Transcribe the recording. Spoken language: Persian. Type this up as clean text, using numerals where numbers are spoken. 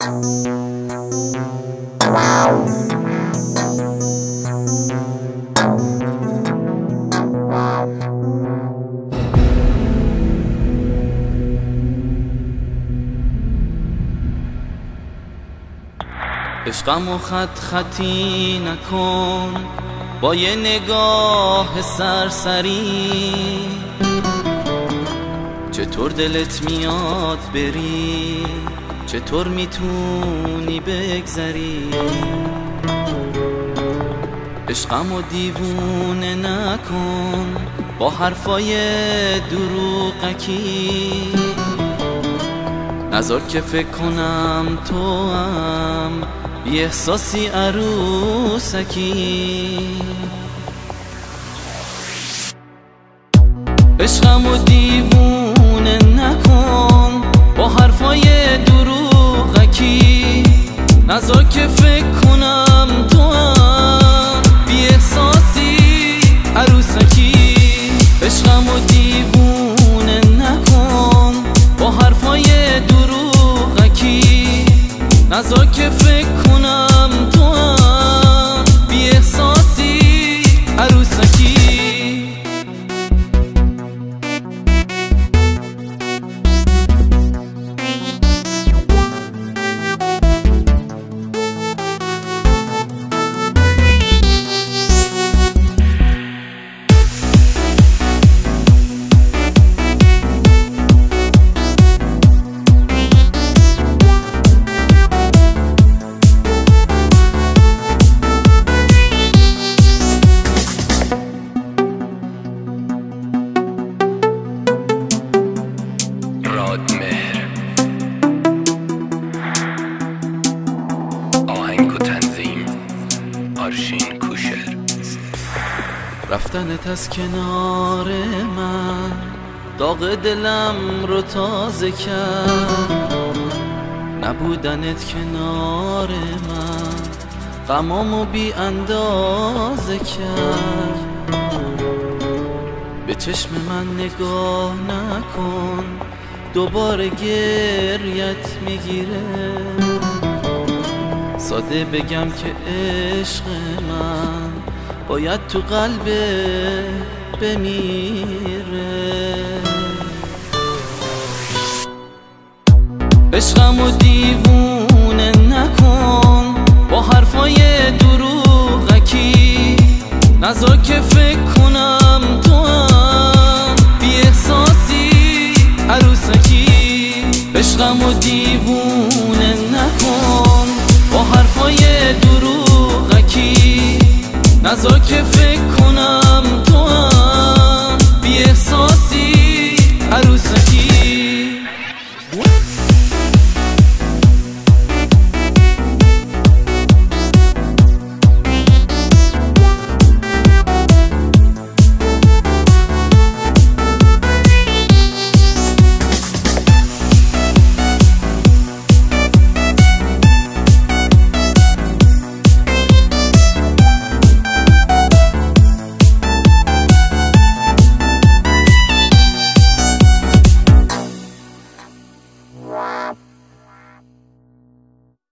عشقمو خط خطی نکن با یه نگاه سرسری، چطور دلت میاد بری، چطور میتونی بگذری. عشقمو دیوونه نکن با حرفای دروغکی، نذار که فکر کنم تو هم بی احساسی عروسکی. عشقمو دیوونه نکن با حرفای دروغکی، نذار که فکر کنم تو هم بی احساسی عروسکی. عشقمو دیوونه نکن با حرفای دروغکی، نذار که فکر کنم تو هم بی احساسی عروسکی. آهنگ و تنظیم آرشین کوشر. رفتنت از کنار من داغ دلم رو تازه کرد، نبودنت کنار من غمامو بی اندازه کرد. به چشم من نگاه نکن دوباره گریت میگیره، ساده بگم که عشق من باید تو قلبه بمیره. عشقمو دیوونه